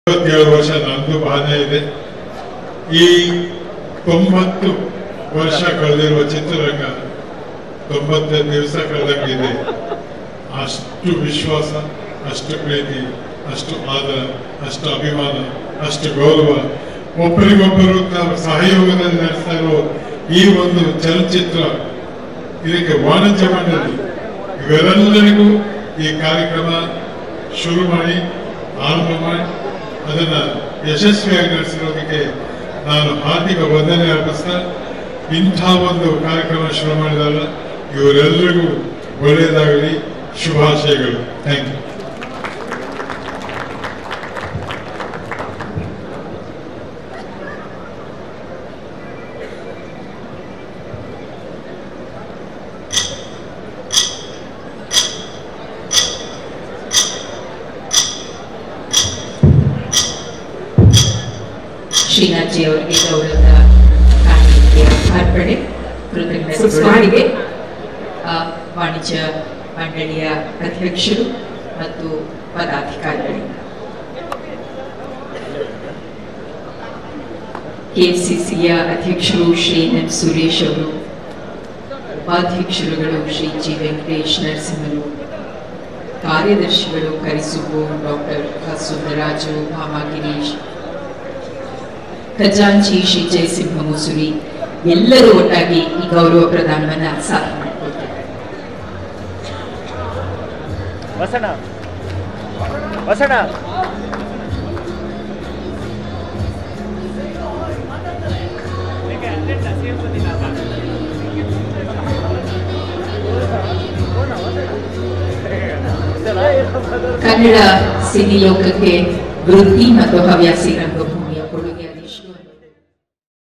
27 ವರ್ಷ ನಂದು ಬಾಧೆ ಇದೆ. ಈ 90 ವರ್ಷ ಕಳೆದಿರುವ ಚಿತ್ರರಂಗ 90 ದಿವಸ ಕಳೆದಂಗಿದೆ. ಅಷ್ಟು ವಿಶ್ವಾಸ, ಅಷ್ಟು ಪ್ರೀತಿ, ಅಷ್ಟು ಆದರ, ಅಷ್ಟು ಅಭಿಮಾನ, ಅಷ್ಟು ಗೌರವ, ಒಬ್ಬರಿಗೊಬ್ಬರು ಸಹಯೋಗದಲ್ಲಿ ನಡೆಸ್ತಾ ಇರೋ ಈ ಒಂದು ಚಲನಚಿತ್ರ, ಇದಕ್ಕೆ ವಾಣಿಜ್ಯ ಮಂಡಳಿ ಇವೆಲ್ಲರಿಗೂ ಈ ಕಾರ್ಯಕ್ರಮ ಶುರು ಮಾಡಿ ಆರಂಭ ಮಾಡಿ ಅದನ್ನ ಯಶಸ್ವಿಯಾಗಿ ನಡೆಸಿರೋದಕ್ಕೆ ನಾನು ಹಾರ್ದಿಕ ವಂದನೆ ಅರ್ಪಿಸ್ತಾ, ಇಂಥ ಒಂದು ಕಾರ್ಯಕ್ರಮ ಶುರು ಮಾಡಿದಲ್ಲ, ಇವರೆಲ್ಲರಿಗೂ ಒಳ್ಳೆಯದಾಗಲಿ, ಶುಭಾಶಯಗಳು. Thank you. ಶ್ರೀನಾಥ್ ಜಿ ಅವರಿಗೆ ಗೌರವದ ಕಾಣಿಕೆ ಅರ್ಪಣೆ, ಕೃತಜ್ಞತೆ. ವಾಣಿಜ್ಯ ಮಂಡಳಿಯ ಅಧ್ಯಕ್ಷರು ಮತ್ತು ಪದಾಧಿಕಾರಿಗಳು, ಕೆಎಫ್ಸಿಸಿಯ ಅಧ್ಯಕ್ಷರು ಶ್ರೀ ಎಂ ಸುರೇಶ್ ಅವರು, ಉಪಾಧ್ಯಕ್ಷರುಗಳು ಶ್ರೀ ಜಿ ವೆಂಕಟೇಶ್ ನರಸಿಂಹರು, ಕಾರ್ಯದರ್ಶಿಗಳು ಕರಿಸುಬ್ಬು, ಡಾಕ್ಟರ್ ಸುಂದರಾಜು, ಭಾಮಾ ಗಿರೀಶ್, ಖಜಾಂಚಿ ಶ್ರೀ ಜಯಸಿಂಹ ಮುಸುರಿ, ಎಲ್ಲರೂ ಒಟ್ಟಾಗಿ ಈ ಗೌರವ ಪ್ರದಾನವನ್ನ ಸಾಧನೆ ಮಾಡಿಕೊಳ್ತಾರೆ. ಕನ್ನಡ ಸಿನಿ ಲೋಕಕ್ಕೆ ವೃತ್ತಿ ಮತ್ತು ಹವ್ಯಾಸಿ ರಂಗಭೂಮಿಯ ಕೊಡುಗೆ ಅದೆಷ್ಟು